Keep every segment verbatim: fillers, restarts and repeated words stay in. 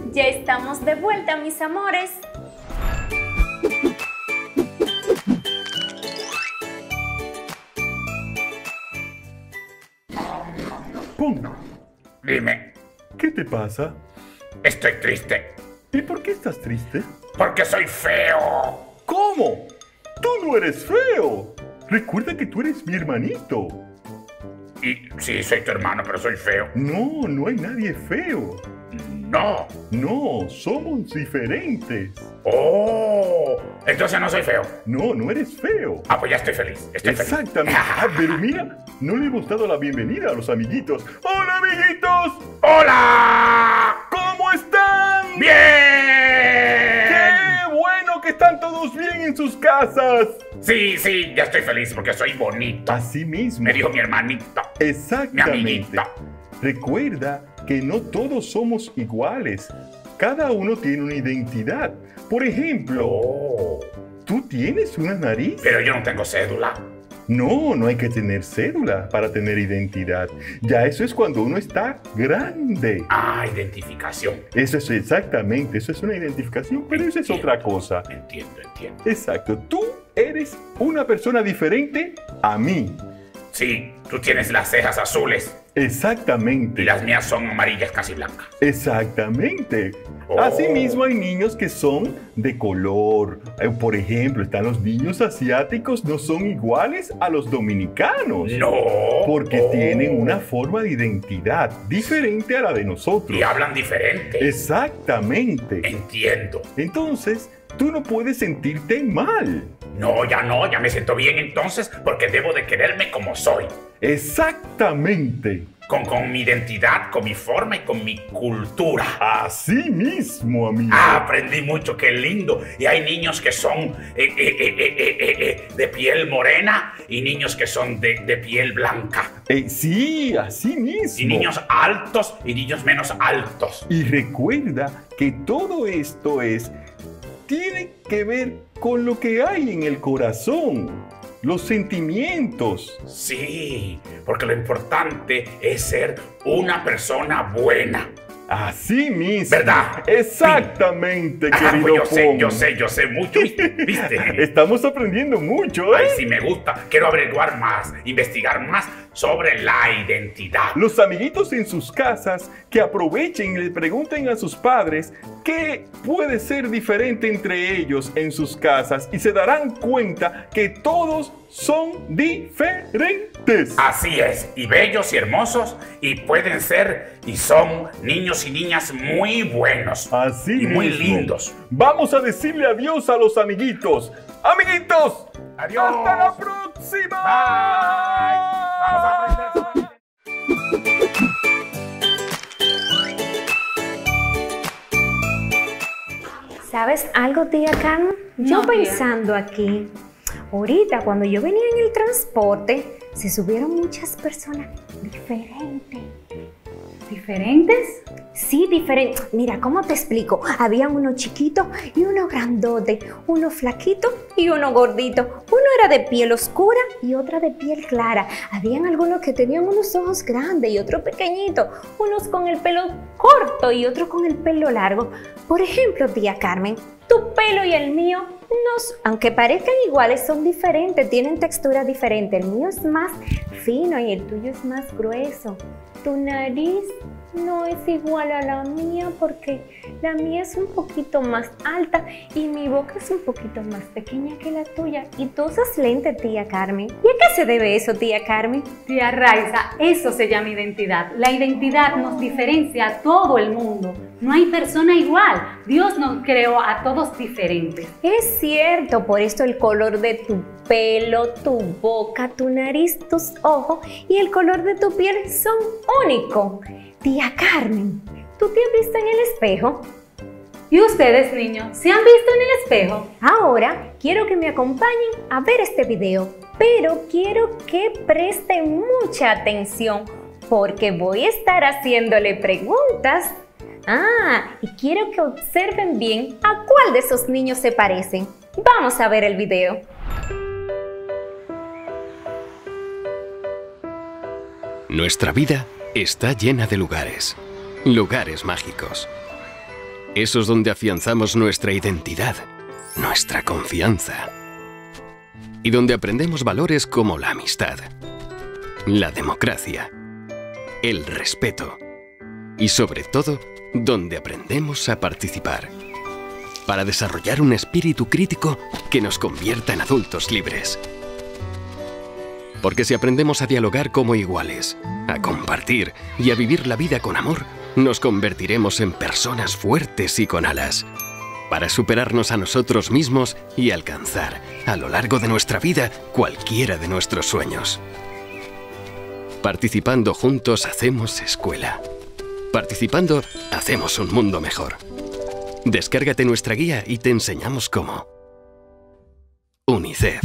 Ya estamos de vuelta, mis amores. ¡Pum! Dime, ¿Qué te pasa? estoy triste. ¿Y por qué estás triste? Porque soy feo. ¿Cómo? ¡Tú no eres feo! Recuerda que tú eres mi hermanito. Y sí, soy tu hermano, pero soy feo. No, no hay nadie feo. No. No, somos diferentes. Oh, entonces no soy feo. No, no eres feo. Ah, pues ya estoy feliz. Estoy feliz. Exactamente. Ah, pero mira, no le hemos dado la bienvenida a los amiguitos. ¡Hola, amiguitos! ¡Hola! ¿Cómo están? ¡Bien! ¡Qué bueno que están todos bien en sus casas! Sí, sí, ya estoy feliz porque soy bonito. Así mismo. Me dijo mi hermanito. Exactamente. Mi amiguito. Recuerda que no todos somos iguales. Cada uno tiene una identidad. Por ejemplo, Oh, ¿tú tienes una nariz? pero yo no tengo cédula. No, no hay que tener cédula para tener identidad. Ya eso es cuando uno está grande. Ah, identificación. Eso es exactamente, eso es una identificación, pero eso es otra cosa. Entiendo, entiendo. Exacto, tú eres una persona diferente a mí. Sí, tú tienes las cejas azules y Exactamente. las mías son amarillas casi blancas. Exactamente. Oh. Asimismo hay niños que son de color. Eh, Por ejemplo, están los niños asiáticos, no son iguales a los dominicanos. No. Porque Oh. tienen una forma de identidad diferente a la de nosotros. Y hablan diferente. Exactamente. Entiendo. Entonces, tú no puedes sentirte mal. No, ya no, ya me siento bien entonces porque debo de quererme como soy. Exactamente. Con, con mi identidad, con mi forma y con mi cultura. Así mismo, amigo. Ah, aprendí mucho, qué lindo. Y hay niños que son eh, eh, eh, eh, eh, eh, de piel morena y niños que son de, de piel blanca. Eh, sí, así mismo. Y niños altos y niños menos altos. Y recuerda que todo esto es, tiene que ver con lo que hay en el corazón, los sentimientos. Sí, porque lo importante es ser una persona buena. Así mismo. ¿Verdad? Exactamente, Ah, querido pues yo sé, Pong. yo sé, yo sé mucho, ¿viste? ¿Viste? Estamos aprendiendo mucho, Ay, ¿eh? sí me gusta. Quiero averiguar más, investigar más sobre la identidad. Los amiguitos en sus casas que aprovechen y le pregunten a sus padres qué puede ser diferente entre ellos en sus casas y se darán cuenta que todos son diferentes. Así es, y bellos y hermosos, y pueden ser y son niños y niñas muy buenos. Así y muy mismo. lindos. Vamos a decirle adiós a los amiguitos. Amiguitos, Adiós. hasta la próxima. Bye. Vamos a aprender sobre... ¿Sabes algo, tía Carmen? Yo No, tía. pensando aquí, ahorita cuando yo venía en el transporte, se subieron muchas personas diferentes. ¿Diferentes? Sí, diferentes. Mira, ¿cómo te explico? Había uno chiquito y uno grandote, uno flaquito y uno gordito. Uno era de piel oscura y otra de piel clara. Habían algunos que tenían unos ojos grandes y otros pequeñitos. Unos con el pelo corto y otros con el pelo largo. Por ejemplo, tía Carmen, tu pelo y el mío, nos, aunque parezcan iguales, son diferentes, tienen textura diferente. El mío es más fino y el tuyo es más grueso. Tu nariz no es igual a la mía porque la mía es un poquito más alta y mi boca es un poquito más pequeña que la tuya. Y tú usas lente, tía Carmen. ¿Y a qué se debe eso, tía Carmen? Tía Raiza, eso se llama identidad. La identidad nos diferencia a todo el mundo. No hay persona igual. Dios nos creó a todos diferentes. Es cierto, por eso el color de tu pelo, tu boca, tu nariz, tus ojos y el color de tu piel son únicos. Tía Carmen, ¿tú te has visto en el espejo? ¿Y ustedes, niños, se han visto en el espejo? Ahora quiero que me acompañen a ver este video, pero quiero que presten mucha atención porque voy a estar haciéndole preguntas. Ah, y quiero que observen bien a cuál de esos niños se parecen. Vamos a ver el video. Nuestra vida está llena de lugares, lugares mágicos. Esos donde afianzamos nuestra identidad, nuestra confianza. Y donde aprendemos valores como la amistad, la democracia, el respeto y sobre todo, donde aprendemos a participar para desarrollar un espíritu crítico que nos convierta en adultos libres. Porque si aprendemos a dialogar como iguales, a compartir y a vivir la vida con amor, nos convertiremos en personas fuertes y con alas, para superarnos a nosotros mismos y alcanzar, a lo largo de nuestra vida, cualquiera de nuestros sueños. Participando juntos hacemos escuela. Participando hacemos un mundo mejor. Descárgate nuestra guía y te enseñamos cómo. UNICEF.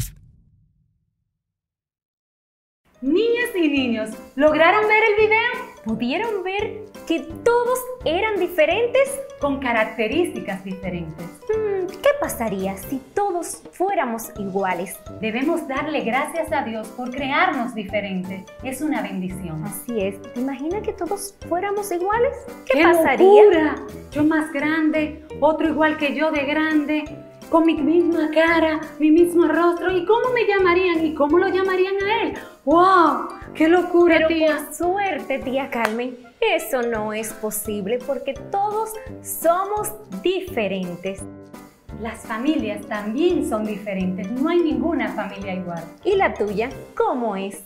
Niñas y niños, ¿lograron ver el video? ¿Pudieron ver que todos eran diferentes? Con características diferentes. Hmm, ¿Qué pasaría si todos fuéramos iguales? Debemos darle gracias a Dios por crearnos diferentes. Es una bendición. Así es. ¿Te imaginas que todos fuéramos iguales? ¿Qué, ¡Qué pasaría? locura! Yo más grande, otro igual que yo de grande, con mi misma cara, mi mismo rostro. ¿Y cómo me llamarían? ¿Y cómo lo llamarían a él? ¡Wow! ¡Qué locura, Pero tía! por suerte, tía Carmen, eso no es posible porque todos somos diferentes. Las familias también son diferentes. No hay ninguna familia igual. ¿Y la tuya cómo es?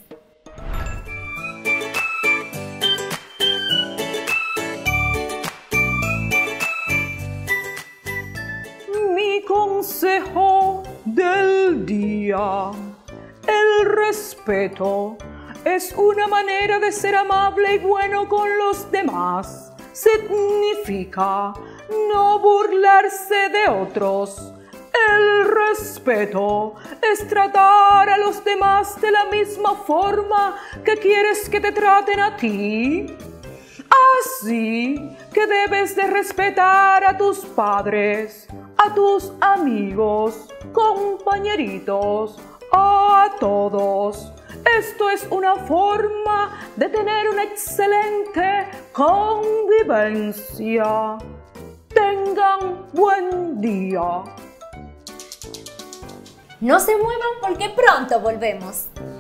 Mi consejo del día: el respeto es una manera de ser amable y bueno con los demás. Significa no burlarse de otros. El respeto es tratar a los demás de la misma forma que quieres que te traten a ti. Así que debes de respetar a tus padres, a tus amigos, compañeritos, a todos. Esto es una forma de tener una excelente convivencia. Tengan buen día. No se muevan porque pronto volvemos.